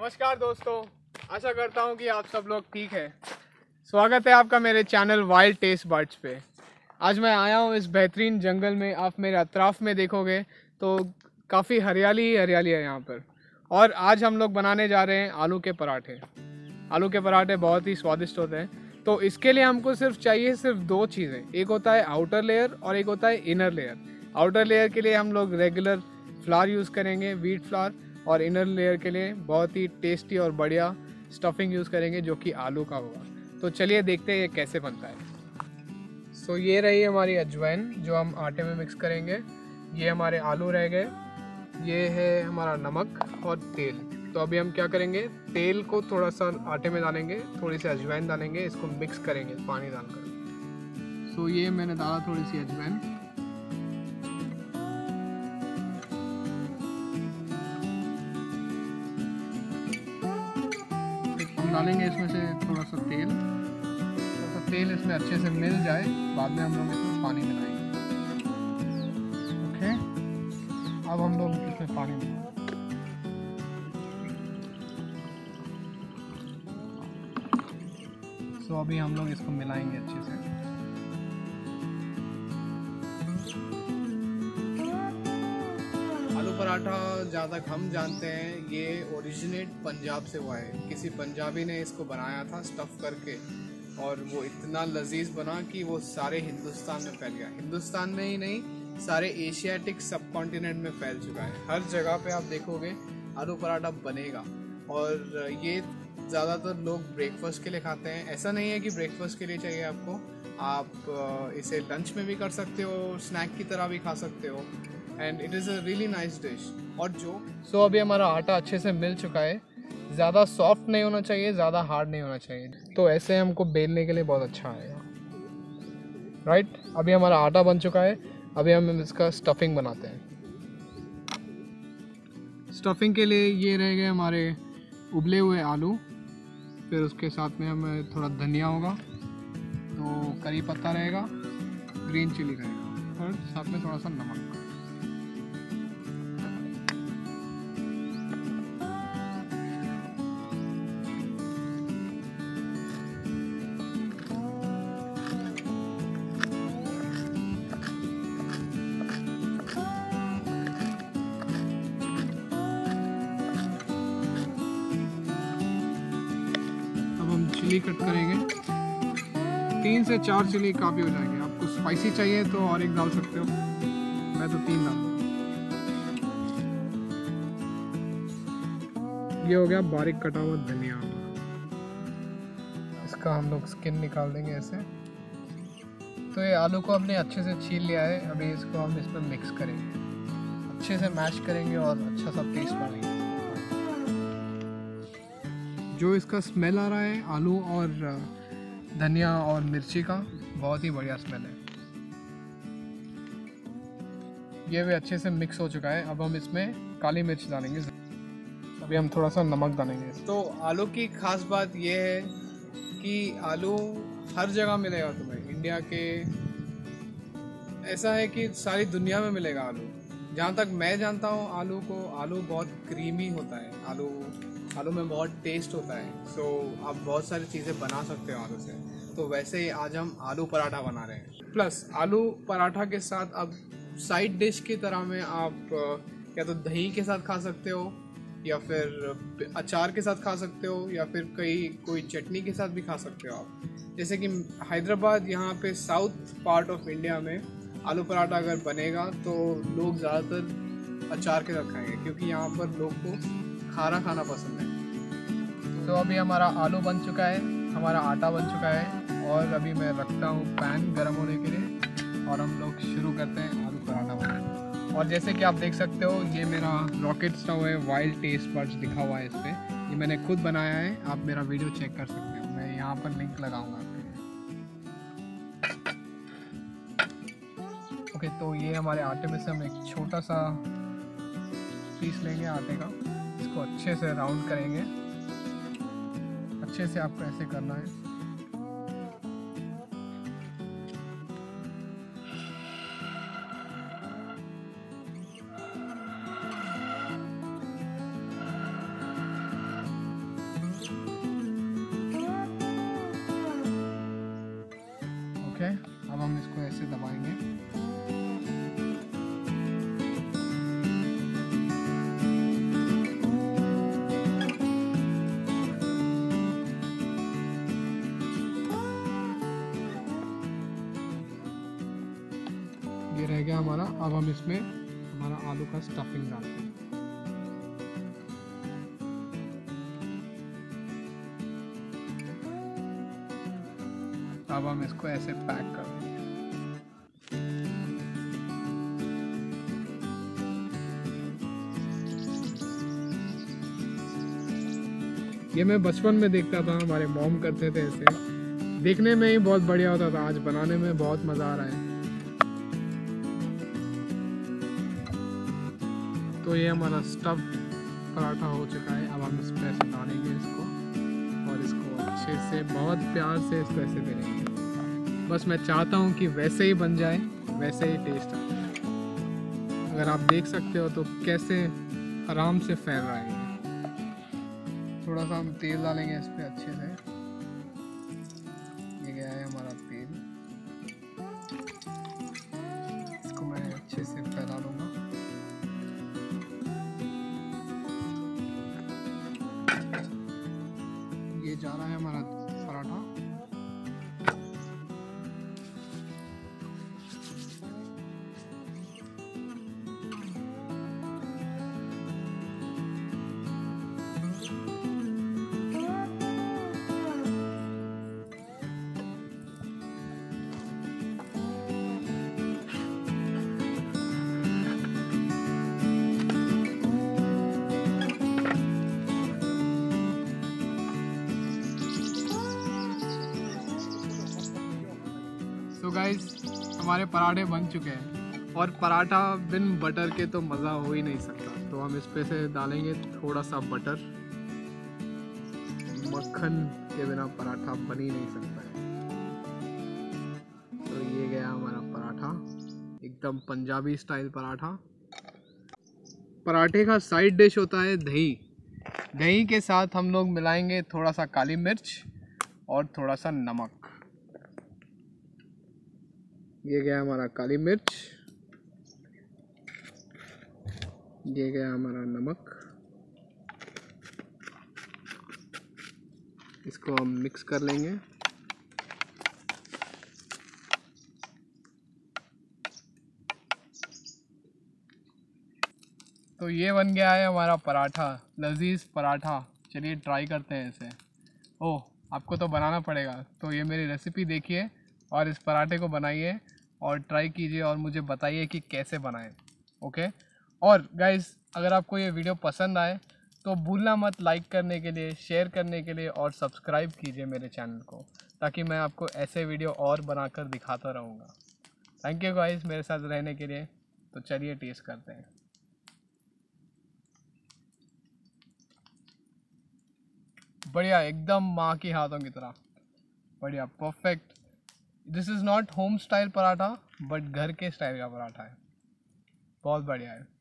नमस्कार दोस्तों, आशा करता हूँ कि आप सब लोग ठीक हैं। स्वागत है आपका मेरे चैनल वाइल्ड टेस्ट बर्ड्स पे। आज मैं आया हूँ इस बेहतरीन जंगल में। आप मेरे अतराफ़ में देखोगे तो काफ़ी हरियाली ही हरियाली है यहाँ पर। और आज हम लोग बनाने जा रहे हैं आलू के पराठे। आलू के पराठे बहुत ही स्वादिष्ट होते हैं। तो इसके लिए हमको सिर्फ दो चीज़ें, एक होता है आउटर लेयर और एक होता है इनर लेयर। आउटर लेयर के लिए हम लोग रेगुलर फ्लावर यूज़ करेंगे, व्हीट फ्लावर, और इनर लेयर के लिए बहुत ही टेस्टी और बढ़िया स्टफिंग यूज़ करेंगे जो कि आलू का होगा। तो चलिए देखते हैं ये कैसे बनता है। सो ये रही हमारी अजवाइन जो हम आटे में मिक्स करेंगे। ये हमारे आलू रह गए। ये है हमारा नमक और तेल। तो अभी हम क्या करेंगे, तेल को थोड़ा सा आटे में डालेंगे, थोड़ी सी अजवाइन डालेंगे, इसको मिक्स करेंगे पानी डालकर। सो ये मैंने डाला थोड़ी सी अजवाइन। डालेंगे इसमें से थोड़ा सा तेल इसमें अच्छे से मिल जाए, बाद में हम लोग इसमें पानी मिलाएंगे। ओके, अब हम लोग इसमें पानी मिलाएंगे। सो अभी हम लोग इसको मिलाएंगे अच्छे से। आलू पराठा जहाँ तक हम जानते हैं ये ओरिजिनेट पंजाब से हुआ है। किसी पंजाबी ने इसको बनाया था स्टफ़ करके, और वो इतना लजीज बना कि वो सारे हिंदुस्तान में फैल गया। हिंदुस्तान में ही नहीं, सारे एशियाटिक सब कॉन्टिनेंट में फैल चुका है। हर जगह पे आप देखोगे आलू पराठा बनेगा। और ये ज़्यादातर लोग ब्रेकफास्ट के लिए खाते हैं। ऐसा नहीं है कि ब्रेकफास्ट के लिए चाहिए आपको, आप इसे लंच में भी कर सकते हो, स्नैक की तरह भी खा सकते हो, and it is a really nice dish. और जो अभी हमारा आटा अच्छे से मिल चुका है। ज़्यादा सॉफ्ट नहीं होना चाहिए, ज़्यादा हार्ड नहीं होना चाहिए। तो ऐसे हमको बेलने के लिए बहुत अच्छा आएगा। राइट, अभी हमारा आटा बन चुका है। अभी हम इसका स्टफिंग बनाते हैं। स्टफिंग के लिए ये रह गए हमारे उबले हुए आलू, फिर उसके साथ में हमें थोड़ा धनिया होगा, तो करी पत्ता रहेगा, ग्रीन चिली रहेगा, और साथ में थोड़ा सा नमक। चिली कट करेंगे, 3 से 4 चिली काफ़ी हो जाएंगे। आपको स्पाइसी चाहिए तो और एक डाल सकते हो, मैं तो 3 डाल। ये हो गया बारीक कटा हुआ धनिया। इसका हम लोग स्किन निकाल देंगे ऐसे। तो ये आलू को हमने अच्छे से छील लिया है। अभी इसको हम इसमें मिक्स करेंगे, अच्छे से मैश करेंगे और अच्छा सा पेस्ट बनाएंगे। जो इसका स्मेल आ रहा है आलू और धनिया और मिर्ची का, बहुत ही बढ़िया स्मेल है। ये भी अच्छे से मिक्स हो चुका है। अब हम इसमें काली मिर्च डालेंगे। अभी हम थोड़ा सा नमक डालेंगे। तो आलू की खास बात ये है कि आलू हर जगह मिलेगा तुम्हें इंडिया के। ऐसा है कि सारी दुनिया में मिलेगा आलू। जहाँ तक मैं जानता हूँ आलू को, आलू बहुत क्रीमी होता है। आलू में बहुत टेस्ट होता है। सो आप बहुत सारी चीज़ें बना सकते हो आलू से। तो वैसे ही आज हम आलू पराठा बना रहे हैं। प्लस आलू पराठा के साथ अब साइड डिश की तरह में आप या तो दही के साथ खा सकते हो, या फिर अचार के साथ खा सकते हो, या फिर कोई चटनी के साथ भी खा सकते हो आप। जैसे कि हैदराबाद, यहाँ पे साउथ पार्ट ऑफ इंडिया में आलू पराठा अगर बनेगा तो लोग ज़्यादातर अचार के साथ खाएंगे, क्योंकि यहाँ पर लोग को खाना खाना पसंद है। तो अभी हमारा आलू बन चुका है, हमारा आटा बन चुका है, और अभी मैं रखता हूँ पैन गर्म होने के लिए, और हम लोग शुरू करते हैं आलू पराठा बनाना। और जैसे कि आप देख सकते हो, ये मेरा रॉकेट स्टोव है, वाइल्ड टेस्ट बर्ड्स लिखा हुआ है इस पर। ये मैंने खुद बनाया है। आप मेरा वीडियो चेक कर सकते हो, मैं यहाँ पर लिंक लगाऊंगा। ओके, तो ये हमारे आटे में से हम एक छोटा सा पीस लेंगे आटे का। इसको अच्छे से राउंड करेंगे। अच्छे से आपको ऐसे करना है। से दबाएंगे। ये रह गया हमारा। अब हम इसमें हमारा आलू का स्टफिंग डालते हैं। अब हम इसको ऐसे पैक कर देंगे। ये मैं बचपन में देखता था, हमारे मॉम करते थे ऐसे। देखने में ही बहुत बढ़िया होता था, आज बनाने में बहुत मज़ा आ रहा है। तो ये हमारा स्टफ्ड पराठा हो चुका है। अब हम इस पर ऐसे डालेंगे इसको और इसको अच्छे से बहुत प्यार से इसको ऐसे देंगे। बस मैं चाहता हूँ कि वैसे ही बन जाए, वैसे ही टेस्ट आता है। अगर आप देख सकते हो तो कैसे आराम से फैल रहा है। थोड़ा सा हम तेल डालेंगे इस पर अच्छे से। ये गया है हमारा तेल, इसको मैं अच्छे से फैला लूँगा। ये जा रहा है हमारा पराठा। तो गाइस हमारे पराठे बन चुके हैं, और पराठा बिन बटर के तो मज़ा हो ही नहीं सकता। तो हम इस पे से डालेंगे थोड़ा सा बटर। मक्खन के बिना पराठा बन ही नहीं सकता है। तो ये गया हमारा पराठा, एकदम पंजाबी स्टाइल पराठा। पराठे का साइड डिश होता है दही। दही के साथ हम लोग मिलाएंगे थोड़ा सा काली मिर्च और थोड़ा सा नमक। ये गया हमारा काली मिर्च, ये गया हमारा नमक। इसको हम मिक्स कर लेंगे। तो ये बन गया है हमारा पराठा, लजीज पराठा। चलिए ट्राई करते हैं इसे। ओह, आपको तो बनाना पड़ेगा। तो ये मेरी रेसिपी देखिए और इस पराठे को बनाइए और ट्राई कीजिए और मुझे बताइए कि कैसे बनाएं। ओके। और गाइस, अगर आपको ये वीडियो पसंद आए तो भूलना मत लाइक करने के लिए, शेयर करने के लिए और सब्सक्राइब कीजिए मेरे चैनल को, ताकि मैं आपको ऐसे वीडियो और बनाकर दिखाता रहूँगा। थैंक यू गाइस मेरे साथ रहने के लिए। तो चलिए टेस्ट करते हैं। बढ़िया, एकदम माँ के हाथों की तरह बढ़िया, perfect. This is not home style paratha, but घर के स्टाइल का पराठा है। बहुत बढ़िया है।